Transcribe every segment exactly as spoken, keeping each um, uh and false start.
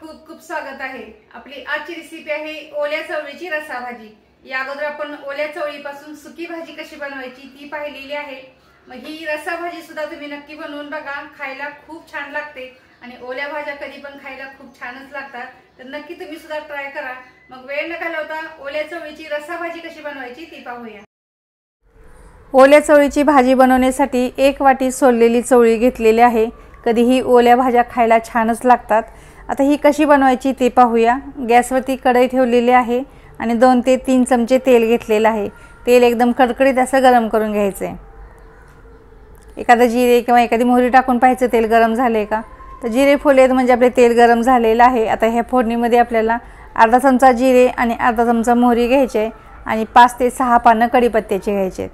खूप खूप स्वागत आहे। आपली आजची रेसिपी आहे ओल्या चवळीची रस्सा भाजी। या अगोदर आपण ओल्या चवळीपासून सुकी भाजी कशी बनवायची ती पाहिलेली आहे। मग ही रस्सा भाजी सुद्धा तुम्ही नक्की बनवून बघा, खायला खूप छान लागते आणि ओल्या भाज्या कधी पण खायला खूप छानच लागतात, तर नक्की तुम्ही सुद्धा ट्राय करा। मग वेळ न घालवता ओल्या चवळीची रस्सा भाजी कशी बनवायची ती पाहूया। ओल्या चवळीची भाजी बनवण्यासाठी एक वाटी सोललेली चवळी घेतलेली आहे। कधीही ओल्या भाज्या खायला छानच लागतात। आता ही कशी बनवायची ते पाहूया। गॅसवरती कढई ठेवलेली आहे आणि दोन ते तीन चमचे तेल घेतलेले आहे। तेल एकदम कडकडीत असं गरम करून घ्यायचे। एखादा जिरे किंवा एखादी मोहरी टाकून पाहायचं तेल गरम झाले का। तर जिरे फुलेत म्हणजे आपले तेल गरम झालेलं आहे। आता ह्या फोडणीमध्ये आपल्याला अर्धा चमचा जिरे आणि अर्धा चमचा मोहरी घ्यायचे आणि पाच ते सहा पानं कढीपत्त्याची घ्यायचे।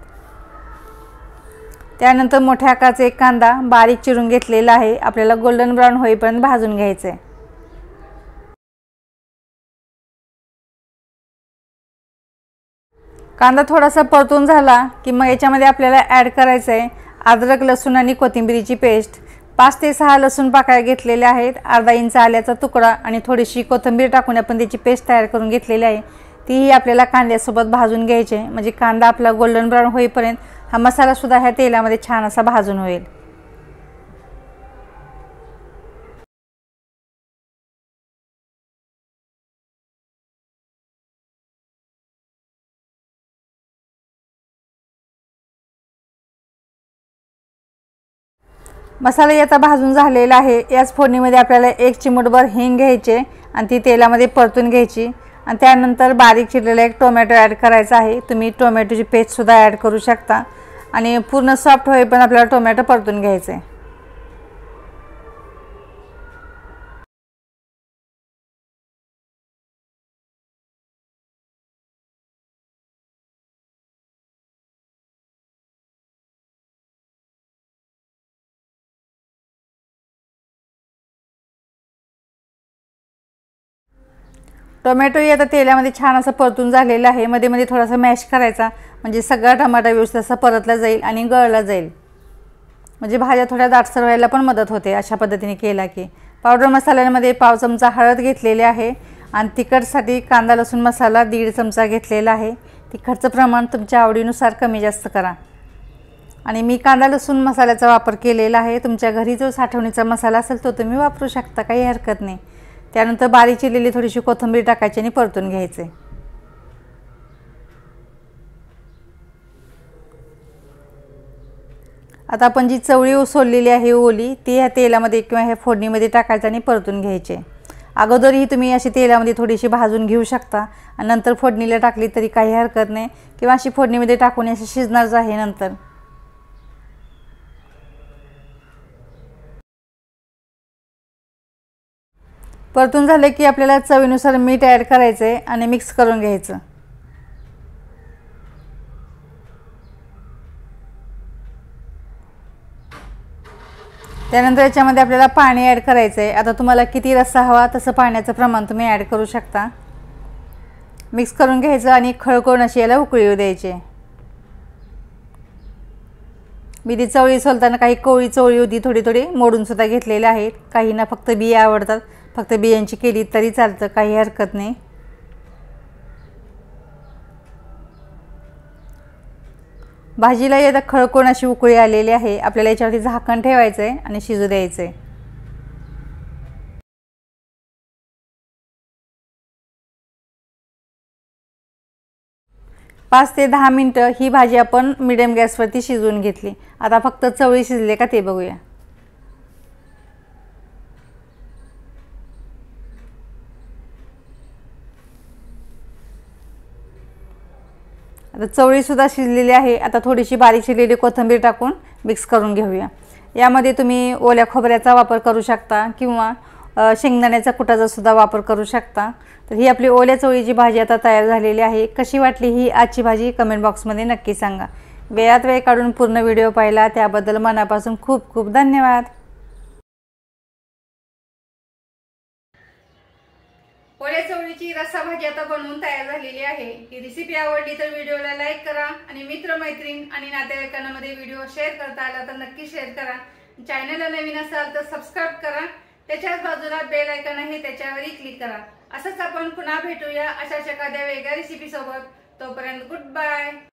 त्यानंतर मोठ्या आकाराचा एक कांदा बारीक चिरून घेतलेला आहे। आपल्याला गोल्डन ब्राउन होईपर्यंत भाजून घ्यायचे। कांदा थोडासा परतून झाला की मग याच्यामध्ये आपल्याला ॲड करायचं आहे अद्रक लसूण आणि कोथिंबीरीची पेस्ट। पाच ते सहा लसूण पाकळ्या घेतलेल्या आहेत, अर्धा इंच आल्याचा तुकडा आणि थोडीशी कोथिंबीर टाकून आपण त्याची पेस्ट तयार करून घेतलेली आहे। तीही आपल्याला कांद्यासोबत भाजून घ्यायचे, म्हणजे कांदा आपला गोल्डन ब्राउन होईपर्यंत हा मसाला सुद्धा ह्या तेलामध्ये छान असा भाजून होईल। मसाला याचा भाजून झालेला आहे। याच फोडणीमध्ये आपल्याला एक चिमूटभर हिंग घ्यायचे आणि ती तेलामध्ये परतून घ्यायची आणि त्यानंतर बारीक चिरलेला एक टोमॅटो ॲड करायचा आहे। तुम्ही टोमॅटोची पेस्ट सुद्धा ॲड करू शकता आणि पूर्ण सॉफ्ट होईपर्यंत आपल्याला टोमॅटो परतून घ्यायचे। टोमॅटो आता तेलामध्ये छान असं परतून झालेलं आहे। मध्ये मध्ये थोडासा मॅश करायचा, म्हणजे सगळा टमाटा व्यवस्थित असा परतला जाईल आणि गळला जाईल, म्हणजे भाज्या थोड्या दाटसर व्हायला पण मदत होते अशा पद्धतीने केला की। पावडर मसाल्यामध्ये पाव चमचा हळद घेतलेली आहे आणि तिखटसाठी कांदा लसूण मसाला दीड चमचा घेतलेला आहे। तिखटचं प्रमाण तुमच्या आवडीनुसार कमी जास्त करा आणि मी कांदा लसूण मसाल्याचा वापर केलेला आहे। तुमच्या घरी जो साठवणीचा मसाला असेल तो तुम्ही वापरू शकता, काही हरकत नाही। त्यानंतर बारीक चिरलेली थोडीशी कोथिंबीर टाकायची आणि परतून घ्यायचे। आता आपण जी चवळी उसळलेली आहे ओली ती ह्या तेलामध्ये किंवा ह्या फोडणीमध्ये टाकायचं आणि परतून घ्यायचे। अगोदरही तुम्ही अशी तेलामध्ये थोडीशी भाजून घेऊ शकता आणि नंतर फोडणीला टाकली तरी काही हरकत नाही, किंवा अशी फोडणीमध्ये टाकून अशी शिजणारच आहे नंतर। परतून झाले की आपल्याला चवीनुसार मीठ ॲड करायचं आहे आणि मिक्स करून घ्यायचं। त्यानंतर याच्यामध्ये आपल्याला पाणी ॲड करायचं आहे। आता तुम्हाला किती रस्सा हवा तसं पाण्याचं प्रमाण तुम्ही ॲड करू शकता। मिक्स करून घ्यायचं आणि खळखळून अशी याला उकळी येऊ द्यायची। मी ती चवळी सोलताना काही कोवळी चवळी होती, थोडी थोडी मोडून सुद्धा घेतलेले आहेत। काहींना फक्त बिया आवडतात, फक्त बियांची केली तरी चालतं, काही हरकत नाही। भाजीला आता खळखळून अशी उकळी आलेली आहे। आपल्याला याच्यावरती झाकण ठेवायचं आहे आणि शिजू द्यायचं आहे। पाच ते दहा मिनटं ही भाजी आपण मीडियम गॅसवरती शिजवून घेतली। आता फक्त चवळी शिजले का ते बघूया। आता चवळी सुद्धा शिजलेली आहे। आता थोडीशी बारीक चिरलेली कोथिंबीर टाकून मिक्स करून घेऊया। यामध्ये तुम्ही ओल्या खोबऱ्याचा वापर करू शकता किंवा शेंगदाण्याचा कुटाचा सुद्धा वापर करू शकता। तर ही आपली ओल्या चवळीची भाजी आता तयार झालेली आहे। कशी वाटली ही आजची भाजी कमेंट बॉक्समध्ये नक्की सांगा। वेळात वेळ काढून पूर्ण व्हिडिओ पाहिला त्याबद्दल मनापासून खूप खूप धन्यवाद। ओल्या चवळीची रस्सा भाजी आता बनवून तयार झालेली आहे। ही रेसिपी आवडली तर व्हिडिओला लाईक करा आणि मित्र मैत्रीण आणि नातेवाईकांमध्ये व्हिडिओ शेअर करता आला तर नक्की शेअर करा। चॅनलला नवीन असाल तर सबस्क्राइब करा। त्याच्याच बाजूला बेल आयकॉन आहे त्याच्यावरही क्लिक करा. असंच आपण पुन्हा भेटूया अशाच एखाद्या वेगळ्या रेसिपी सोबत. तोपर्यंत गुड बाय.